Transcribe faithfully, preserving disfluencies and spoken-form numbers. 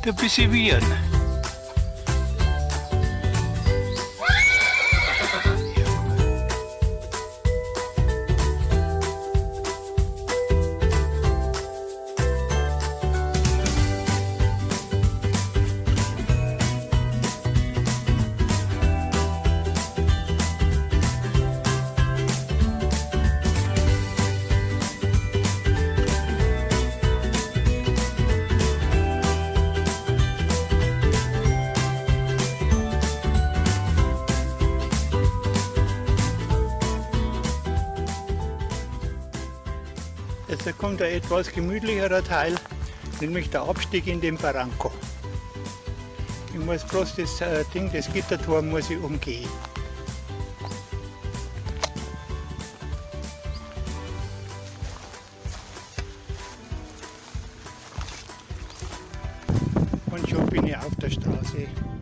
ein bisschen Viren. Jetzt kommt ein etwas gemütlicherer Teil, nämlich der Abstieg in den Barranco. Ich muss bloß das äh, Ding, das Gittertor muss ich umgehen. Und schon bin ich auf der Straße.